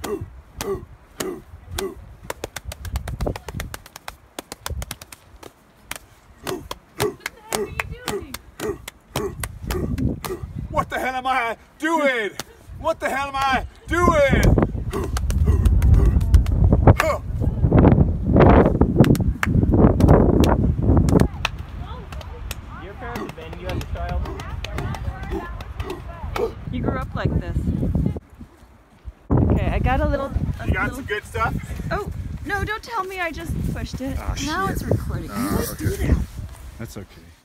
What the hell am I doing? What the hell am I doing? Your parents abandoned you as a child? You grew up like this. Okay, I got a little... You got some good stuff? Oh, no, don't tell me I just pushed it. Oh, now shit. it's recording. Oh, You always do okay. that. That's okay.